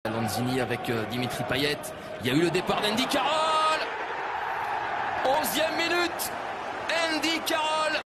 Lanzini avec Dimitri Payet. Il y a eu le départ d'Andy Carroll. 11e minute. Andy Carroll.